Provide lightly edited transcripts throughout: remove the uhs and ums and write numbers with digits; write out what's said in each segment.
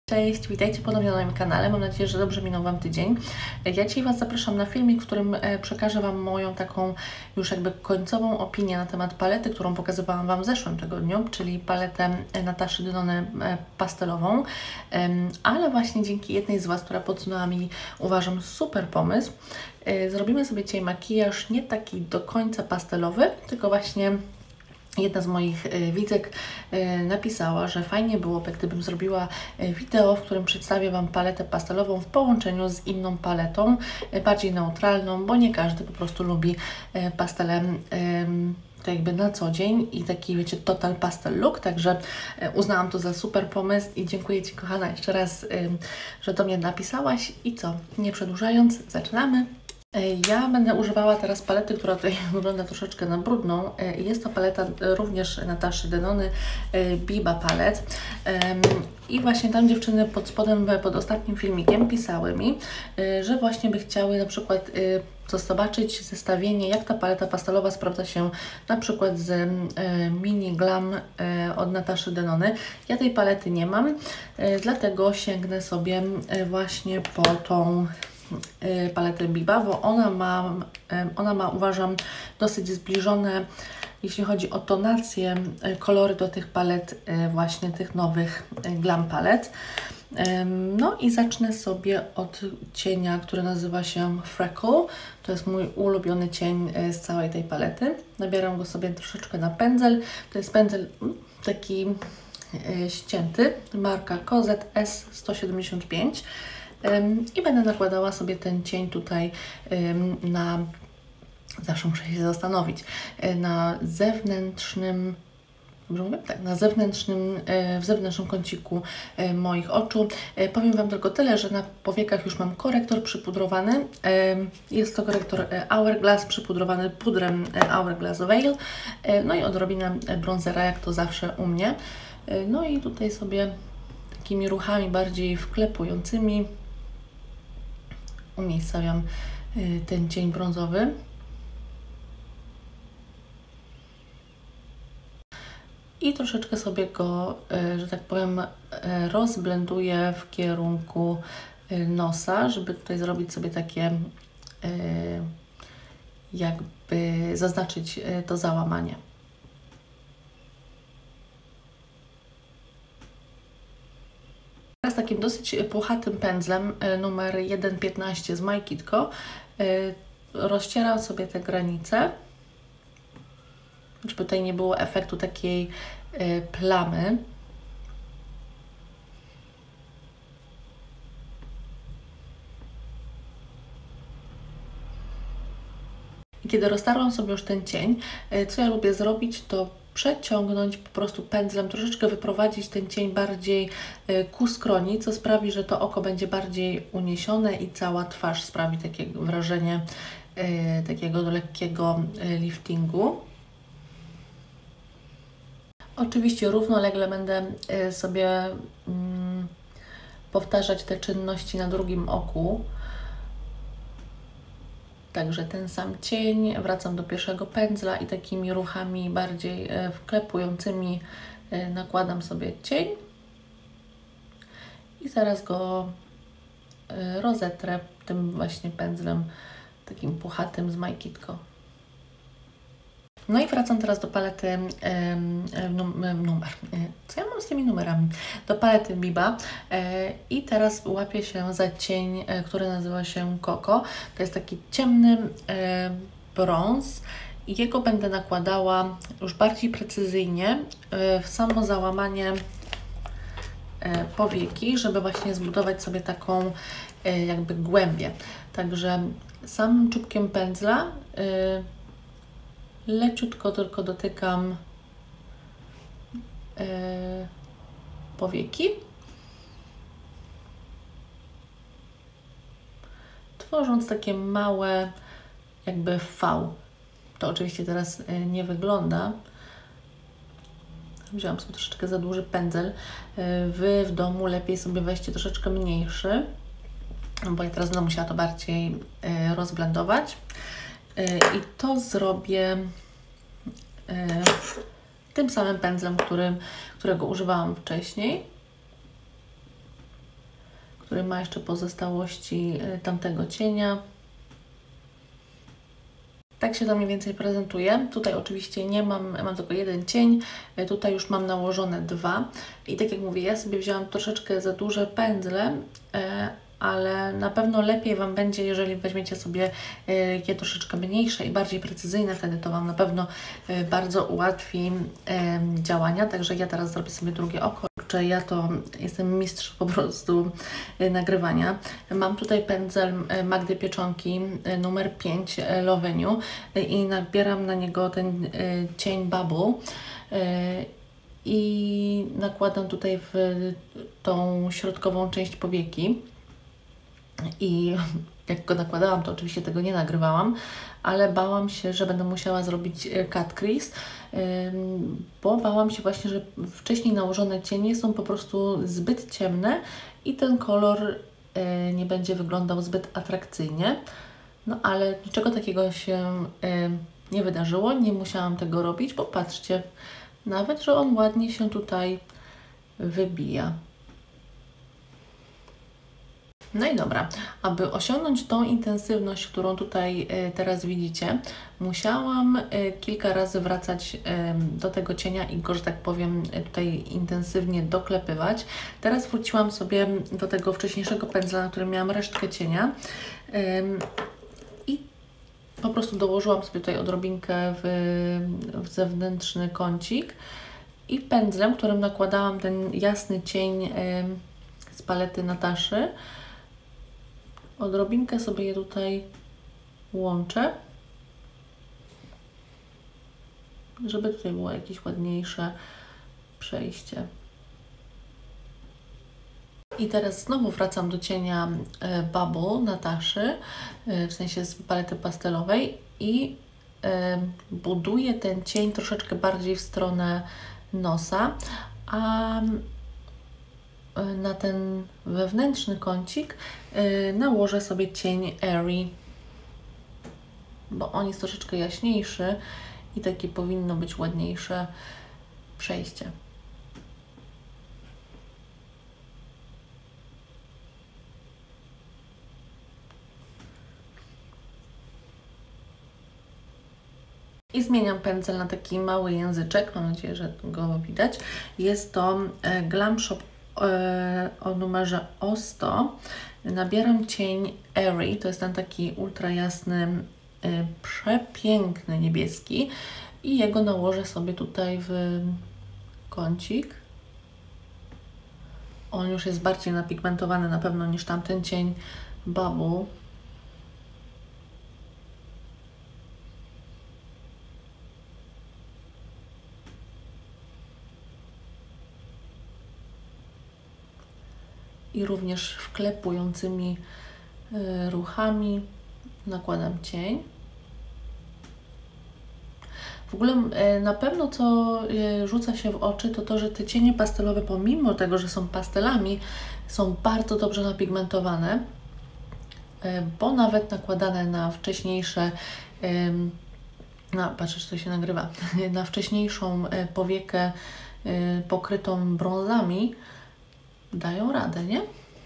Cześć, witajcie ponownie na moim kanale. Mam nadzieję, że dobrze minął Wam tydzień. Ja dzisiaj Was zapraszam na filmik, w którym przekażę Wam moją taką już jakby końcową opinię na temat palety, którą pokazywałam Wam w zeszłym tygodniu, czyli paletę Nataszy Denony pastelową. Ale właśnie dzięki jednej z Was, która podsunęła mi, uważam, super pomysł, zrobimy sobie dzisiaj makijaż nie taki do końca pastelowy, tylko właśnie jedna z moich widzek napisała, że fajnie byłoby, gdybym zrobiła wideo, w którym przedstawię Wam paletę pastelową w połączeniu z inną paletą, bardziej neutralną, bo nie każdy po prostu lubi pastele to jakby na co dzień i taki, wiecie, total pastel look, także uznałam to za super pomysł i dziękuję Ci, kochana, jeszcze raz, że do mnie napisałaś. I co, nie przedłużając, zaczynamy. Ja będę używała teraz palety, która tutaj wygląda troszeczkę na brudną. Jest to paleta również Nataszy Denony Biba Palet. I właśnie tam dziewczyny pod spodem, pod ostatnim filmikiem pisały mi, że właśnie by chciały na przykład zobaczyć zestawienie, jak ta paleta pastelowa sprawdza się na przykład z Mini Glam od Nataszy Denony. Ja tej palety nie mam, dlatego sięgnę sobie właśnie po tą paletę Biba, bo ona ma, uważam, dosyć zbliżone, jeśli chodzi o tonację, kolory do tych palet, właśnie tych nowych Glam palet. No i zacznę sobie od cienia, który nazywa się Freckle. To jest mój ulubiony cień z całej tej palety. Nabieram go sobie troszeczkę na pędzel. To jest pędzel taki ścięty, marka Cosette S175. I będę nakładała sobie ten cień tutaj na, zawsze muszę się zastanowić, na zewnętrznym, dobrze mówię? Tak, na zewnętrznym, w zewnętrznym kąciku moich oczu. Powiem Wam tylko tyle, że na powiekach już mam korektor przypudrowany. Jest to korektor Hourglass przypudrowany pudrem Hourglass Veil. No i odrobinę bronzera, jak to zawsze u mnie. No i tutaj sobie takimi ruchami bardziej wklepującymi umiejscawiam ten cień brązowy. I troszeczkę sobie go, że tak powiem, rozblenduję w kierunku nosa, żeby tutaj zrobić sobie takie, jakby zaznaczyć to załamanie. Teraz takim dosyć puchatym pędzlem numer 1.15 z My Kitco rozcieram sobie te granice, żeby tutaj nie było efektu takiej plamy. I kiedy roztarłam sobie już ten cień, co ja lubię zrobić, to przeciągnąć po prostu pędzlem, troszeczkę wyprowadzić ten cień bardziej ku skroni, co sprawi, że to oko będzie bardziej uniesione i cała twarz sprawi takie wrażenie takiego lekkiego liftingu. Oczywiście równolegle będę sobie powtarzać te czynności na drugim oku. Także ten sam cień, wracam do pierwszego pędzla i takimi ruchami bardziej wklepującymi nakładam sobie cień i zaraz go rozetrę tym właśnie pędzlem takim puchatym z My Kitco. No i wracam teraz do palety co ja mam z tymi numerami? Do palety Biba i teraz łapię się za cień, który nazywa się Coco. To jest taki ciemny brąz i jego będę nakładała już bardziej precyzyjnie w samo załamanie powieki, żeby właśnie zbudować sobie taką jakby głębię. Także samym czubkiem pędzla leciutko tylko dotykam powieki, tworząc takie małe jakby V. To oczywiście teraz nie wygląda. Wziąłam sobie troszeczkę za duży pędzel. Wy w domu lepiej sobie weźcie troszeczkę mniejszy, bo ja teraz będę musiała to bardziej rozblendować. I to zrobię tym samym pędzlem, którego używałam wcześniej. który ma jeszcze pozostałości tamtego cienia. Tak się to mniej więcej prezentuje. Tutaj oczywiście nie mam tylko jeden cień, tutaj już mam nałożone dwa. I tak jak mówię, ja sobie wzięłam troszeczkę za duże pędzle, ale na pewno lepiej Wam będzie, jeżeli weźmiecie sobie je troszeczkę mniejsze i bardziej precyzyjne, wtedy to Wam na pewno bardzo ułatwi działania. Także ja teraz zrobię sobie drugie oko. Ja to jestem mistrz po prostu nagrywania. Mam tutaj pędzel Magdy Pieczonki numer 5 Loveniu i nabieram na niego ten cień Bubble i nakładam tutaj w tą środkową część powieki. I jak go nakładałam, to oczywiście tego nie nagrywałam, ale bałam się, że będę musiała zrobić cut crease, bo bałam się właśnie, że wcześniej nałożone cienie są po prostu zbyt ciemne i ten kolor nie będzie wyglądał zbyt atrakcyjnie. No ale niczego takiego się nie wydarzyło, nie musiałam tego robić, bo patrzcie, nawet, że on ładnie się tutaj wybija. No i dobra, aby osiągnąć tą intensywność, którą tutaj teraz widzicie, musiałam kilka razy wracać do tego cienia i go, że tak powiem, tutaj intensywnie doklepywać. Teraz wróciłam sobie do tego wcześniejszego pędzla, na którym miałam resztkę cienia i po prostu dołożyłam sobie tutaj odrobinkę w zewnętrzny kącik i pędzlem, którym nakładałam ten jasny cień z palety Nataszy, odrobinkę sobie je tutaj łączę, żeby tutaj było jakieś ładniejsze przejście. I teraz znowu wracam do cienia Bubble Nataszy, w sensie z palety pastelowej i buduję ten cień troszeczkę bardziej w stronę nosa, a na ten wewnętrzny kącik nałożę sobie cień Airy, bo on jest troszeczkę jaśniejszy i takie powinno być ładniejsze przejście. I zmieniam pędzel na taki mały języczek, mam nadzieję, że go widać. Jest to Glam Shop o numerze O100. Nabieram cień Airy, to jest ten taki ultra jasny, przepiękny niebieski i jego nałożę sobie tutaj w kącik. On już jest bardziej napigmentowany na pewno niż tamten cień Bubble. I również wklepującymi ruchami nakładam cień. W ogóle na pewno co rzuca się w oczy, to to, że te cienie pastelowe, pomimo tego, że są pastelami, są bardzo dobrze napigmentowane, bo nawet nakładane na wcześniejsze, patrz, to się nagrywa, na wcześniejszą powiekę pokrytą brązami, dają radę, nie?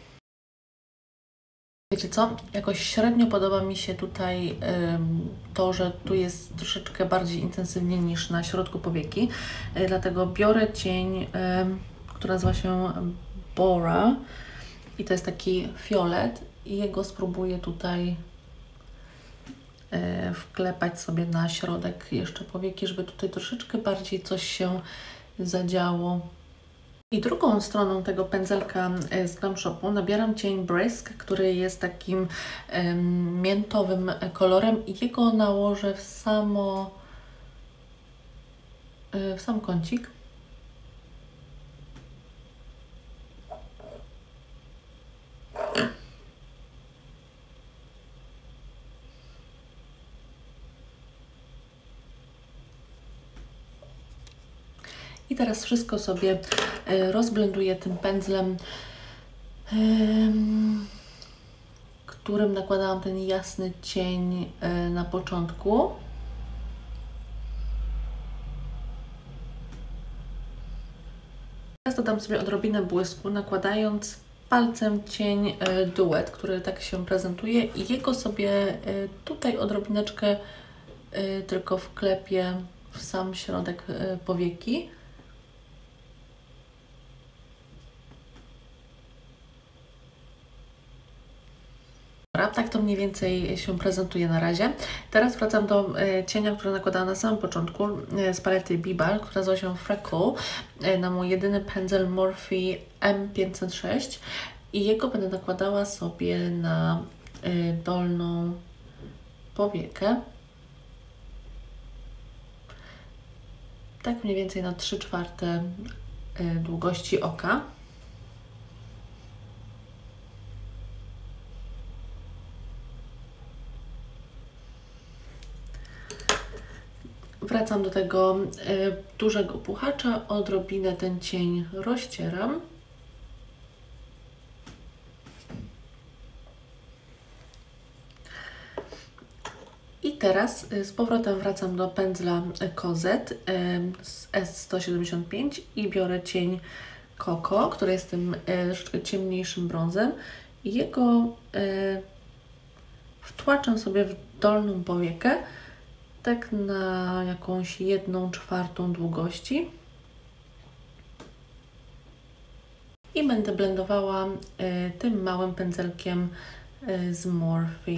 Wiecie co? Jakoś średnio podoba mi się tutaj to, że tu jest troszeczkę bardziej intensywnie niż na środku powieki. Dlatego biorę cień, który nazywa się Bora i to jest taki fiolet i jego spróbuję tutaj wklepać sobie na środek jeszcze powieki, żeby tutaj troszeczkę bardziej coś się zadziało. I drugą stroną tego pędzelka z Glam Shopu nabieram cień Brisk, który jest takim miętowym kolorem i jego nałożę w sam kącik. I teraz wszystko sobie rozblenduję tym pędzlem, którym nakładałam ten jasny cień na początku. Teraz dodam sobie odrobinę błysku, nakładając palcem cień Duet, który tak się prezentuje i jego sobie tutaj odrobineczkę tylko wklepię w sam środek powieki. Tak to mniej więcej się prezentuje na razie. Teraz wracam do cienia, który nakładałam na samym początku z palety Bibal, która nazywa się Freckle, na mój jedyny pędzel Morphe M506 i jego będę nakładała sobie na dolną powiekę. Tak mniej więcej na 3/4 długości oka. Wracam do tego dużego puchacza, odrobinę ten cień rozcieram. I teraz z powrotem wracam do pędzla Cosette z S175 i biorę cień Coco, który jest tym troszeczkę ciemniejszym brązem i jego wtłaczam sobie w dolną powiekę, tak na jakąś 1/4 długości i będę blendowała tym małym pędzelkiem z Morphe.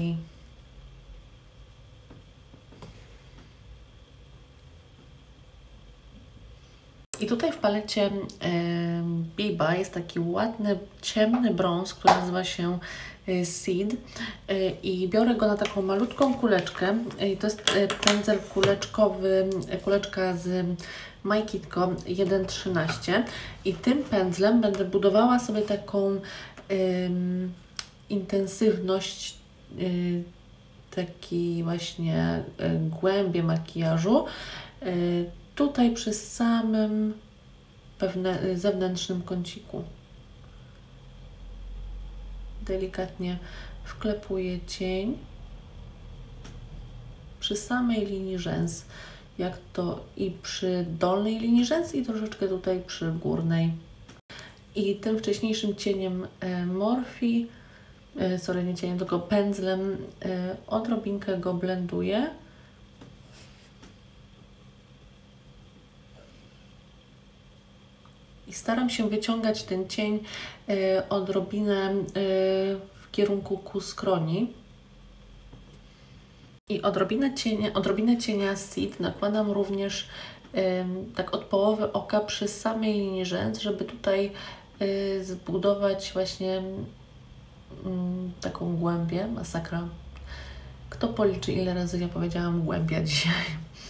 I tutaj w palecie Biba jest taki ładny, ciemny brąz, który nazywa się Seed i biorę go na taką malutką kuleczkę. I to jest pędzel kuleczkowy, kuleczka z My Kitco 1.13 i tym pędzlem będę budowała sobie taką intensywność, taki właśnie głębię makijażu. Tutaj przy samym zewnętrznym kąciku. Delikatnie wklepuję cień przy samej linii rzęs, jak to i przy dolnej linii rzęs i troszeczkę tutaj przy górnej. I tym wcześniejszym cieniem Morphe, nie cieniem, tylko pędzlem, odrobinkę go blenduję. I staram się wyciągać ten cień odrobinę w kierunku ku skroni. I odrobinę cienia Seed nakładam również tak od połowy oka przy samej linii rzęs, żeby tutaj zbudować właśnie taką głębię. Masakra. Kto policzy, ile razy ja powiedziałam głębia dzisiaj?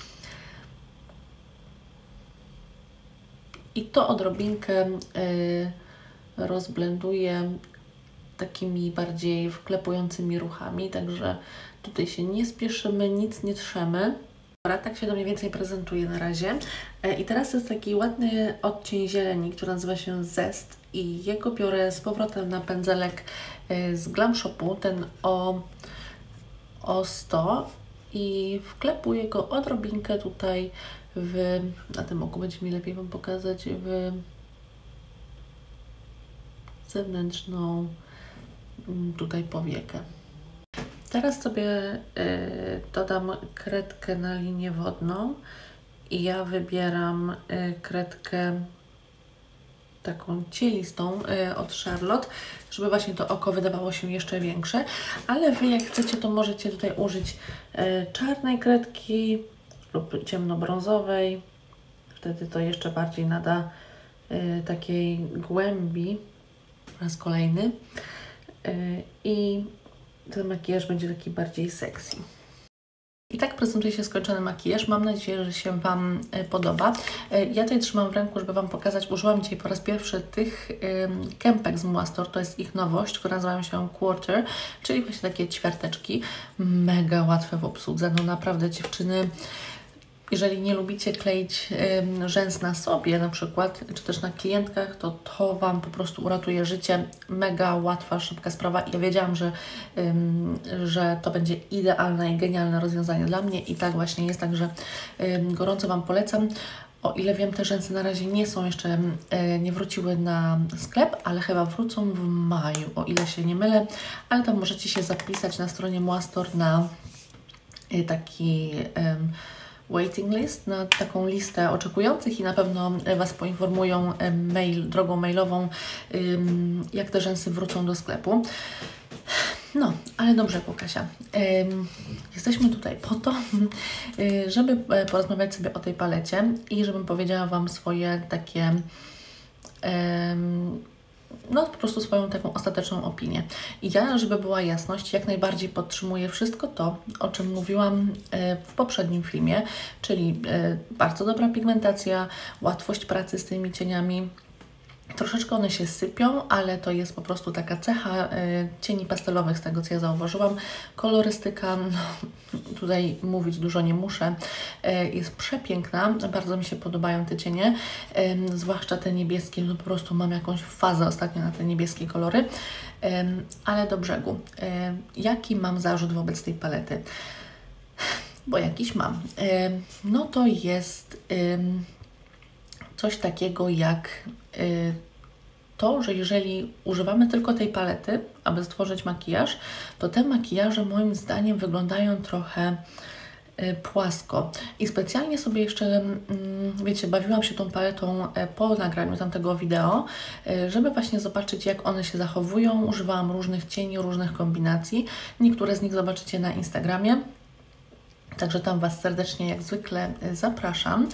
I to odrobinkę rozblenduję takimi bardziej wklepującymi ruchami, także tutaj się nie spieszymy, nic nie trzemy. Dobra, tak się to mniej więcej prezentuje na razie. I teraz jest taki ładny odcień zieleni, który nazywa się Zest i jego biorę z powrotem na pędzelek z Glam Shopu, ten O100 i wklepuję go odrobinkę tutaj na tym oku będzie mi lepiej Wam pokazać, w zewnętrzną tutaj powiekę. Teraz sobie dodam kredkę na linię wodną i ja wybieram kredkę taką cielistą od Charlotte, żeby właśnie to oko wydawało się jeszcze większe, ale Wy jak chcecie, to możecie tutaj użyć czarnej kredki lub ciemnobrązowej. Wtedy to jeszcze bardziej nada takiej głębi po raz kolejny i ten makijaż będzie taki bardziej sexy. I tak prezentuje się skończony makijaż. Mam nadzieję, że się Wam podoba. Ja tutaj trzymam w ręku, żeby Wam pokazać. Użyłam dzisiaj po raz pierwszy tych kępek z Muastor. To jest ich nowość, która nazywa się Quarter, czyli właśnie takie ćwiarteczki. Mega łatwe w obsłudze. No naprawdę dziewczyny, jeżeli nie lubicie kleić rzęs na sobie na przykład, czy też na klientkach, to Wam po prostu uratuje życie. Mega łatwa, szybka sprawa. Ja wiedziałam, że to będzie idealne i genialne rozwiązanie dla mnie i tak właśnie jest, także gorąco Wam polecam. O ile wiem, te rzęsy na razie nie są jeszcze, nie wróciły na sklep, ale chyba wrócą w maju, o ile się nie mylę. Ale tam możecie się zapisać na stronie Moastor na taki waiting list, na taką listę oczekujących i na pewno Was poinformują drogą mailową, jak te rzęsy wrócą do sklepu. No, ale dobrze, Kasia. Jesteśmy tutaj po to, żeby porozmawiać sobie o tej palecie i żebym powiedziała Wam swoje takie, no po prostu swoją taką ostateczną opinię. I ja, żeby była jasność, jak najbardziej podtrzymuję wszystko to, o czym mówiłam w poprzednim filmie, czyli bardzo dobra pigmentacja, łatwość pracy z tymi cieniami. Troszeczkę one się sypią, ale to jest po prostu taka cecha cieni pastelowych, z tego co ja zauważyłam. Kolorystyka, no, tutaj mówić dużo nie muszę, jest przepiękna. Bardzo mi się podobają te cienie, zwłaszcza te niebieskie, no po prostu mam jakąś fazę ostatnio na te niebieskie kolory. Ale do brzegu. Jaki mam zarzut wobec tej palety? Bo jakiś mam. No to jest coś takiego jak to, że jeżeli używamy tylko tej palety, aby stworzyć makijaż, to te makijaże moim zdaniem wyglądają trochę płasko. I specjalnie sobie jeszcze, wiecie, bawiłam się tą paletą po nagraniu tamtego wideo, żeby właśnie zobaczyć, jak one się zachowują. Używałam różnych cieni, różnych kombinacji. Niektóre z nich zobaczycie na Instagramie. Także tam Was serdecznie, jak zwykle, zapraszam.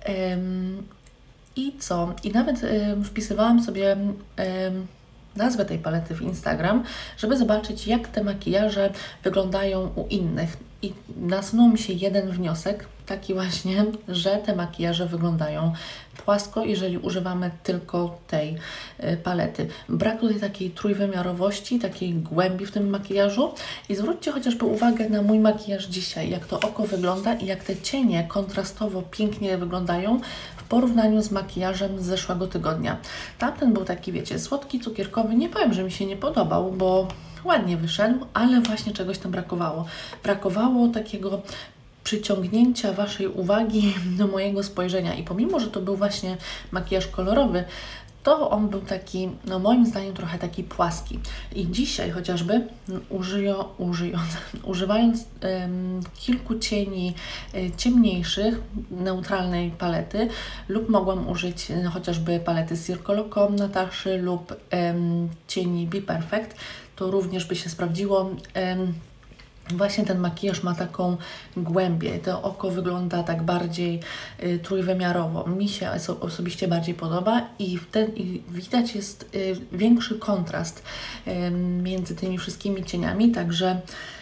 I co? I nawet wpisywałam sobie nazwę tej palety w Instagram, żeby zobaczyć, jak te makijaże wyglądają u innych. I nasunął mi się jeden wniosek, taki właśnie, że te makijaże wyglądają płasko, jeżeli używamy tylko tej palety. Brak tutaj takiej trójwymiarowości, takiej głębi w tym makijażu. I zwróćcie chociażby uwagę na mój makijaż dzisiaj, jak to oko wygląda i jak te cienie kontrastowo pięknie wyglądają w porównaniu z makijażem z zeszłego tygodnia. Tamten był taki, wiecie, słodki, cukierkowy. Nie powiem, że mi się nie podobał, bo ładnie wyszedł, ale właśnie czegoś tam brakowało. Brakowało takiego przyciągnięcia Waszej uwagi do mojego spojrzenia. I pomimo, że to był właśnie makijaż kolorowy, to on był taki, no moim zdaniem, trochę taki płaski. I dzisiaj chociażby używając kilku cieni ciemniejszych, neutralnej palety, lub mogłam użyć chociażby palety Circo Loco Nataszy lub cieni Be Perfect, to również by się sprawdziło. Właśnie ten makijaż ma taką głębię, to oko wygląda tak bardziej trójwymiarowo. Mi się osobiście bardziej podoba i widać jest większy kontrast między tymi wszystkimi cieniami, także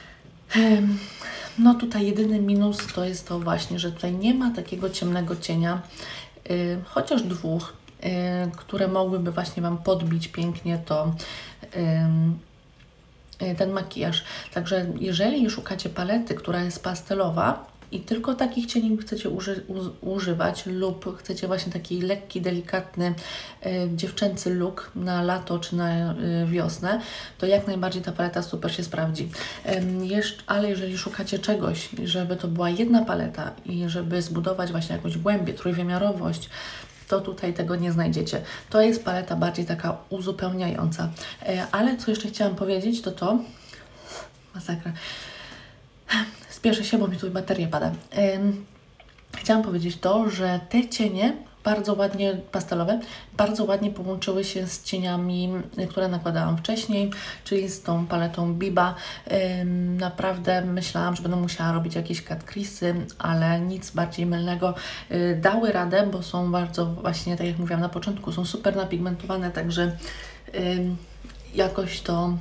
no tutaj jedyny minus to jest to właśnie, że tutaj nie ma takiego ciemnego cienia, chociaż dwóch, które mogłyby właśnie Wam podbić pięknie ten makijaż. Także jeżeli szukacie palety, która jest pastelowa i tylko takich cieni chcecie używać lub chcecie właśnie taki lekki, delikatny, dziewczęcy look na lato czy na wiosnę, to jak najbardziej ta paleta super się sprawdzi. Ale jeżeli szukacie czegoś, żeby to była jedna paleta i żeby zbudować właśnie jakąś głębię, trójwymiarowość, to tutaj tego nie znajdziecie. To jest paleta bardziej taka uzupełniająca. Ale co jeszcze chciałam powiedzieć, to masakra. Spieszę się, bo mi tu bateria pada. Chciałam powiedzieć to, że te cienie bardzo ładnie, pastelowe, bardzo ładnie połączyły się z cieniami, które nakładałam wcześniej, czyli z tą paletą Biba. Naprawdę myślałam, że będę musiała robić jakieś cut crease'y, ale nic bardziej mylnego. Dały radę, bo są bardzo, właśnie tak jak mówiłam na początku, są super napigmentowane, także jakoś to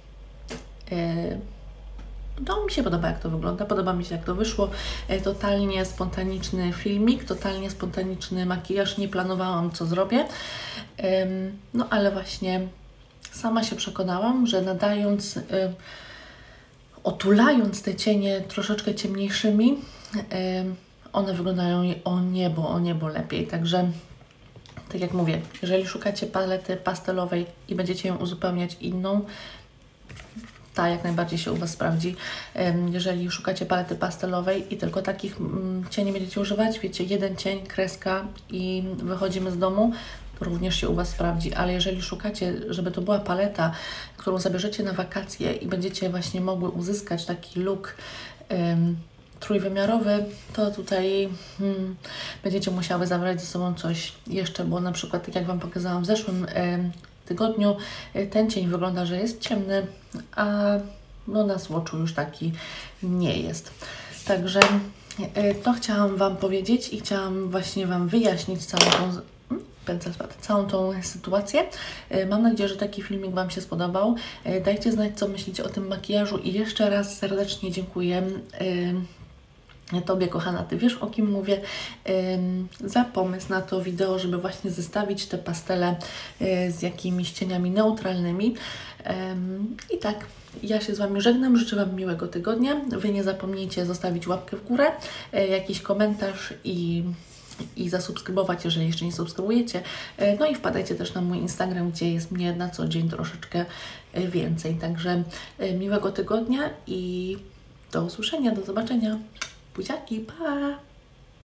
no, mi się podoba, jak to wygląda, podoba mi się, jak to wyszło. Totalnie spontaniczny filmik, totalnie spontaniczny makijaż, nie planowałam, co zrobię. No, ale właśnie sama się przekonałam, że nadając, otulając te cienie troszeczkę ciemniejszymi, one wyglądają o niebo lepiej. Także, tak jak mówię, jeżeli szukacie palety pastelowej i będziecie ją uzupełniać inną, ta jak najbardziej się u Was sprawdzi. Jeżeli szukacie palety pastelowej i tylko takich cieni będziecie używać, wiecie, jeden cień, kreska i wychodzimy z domu, to również się u Was sprawdzi, ale jeżeli szukacie, żeby to była paleta, którą zabierzecie na wakacje i będziecie właśnie mogły uzyskać taki look trójwymiarowy, to tutaj będziecie musiały zabrać ze sobą coś jeszcze, bo na przykład, tak jak Wam pokazałam w zeszłym tygodniu, ten cień wygląda, że jest ciemny, a no na swatchu już taki nie jest. Także to chciałam Wam powiedzieć i chciałam właśnie Wam wyjaśnić całą tą sytuację. Mam nadzieję, że taki filmik Wam się spodobał. Dajcie znać, co myślicie o tym makijażu i jeszcze raz serdecznie dziękuję Tobie, kochana, Ty wiesz, o kim mówię, za pomysł na to wideo, żeby właśnie zestawić te pastele z jakimiś cieniami neutralnymi. I tak, ja się z Wami żegnam, życzę Wam miłego tygodnia. Wy nie zapomnijcie zostawić łapkę w górę, jakiś komentarz i zasubskrybować, jeżeli jeszcze nie subskrybujecie. No i wpadajcie też na mój Instagram, gdzie jest mnie na co dzień troszeczkę więcej. Także miłego tygodnia i do usłyszenia, do zobaczenia. Buziaki, pa!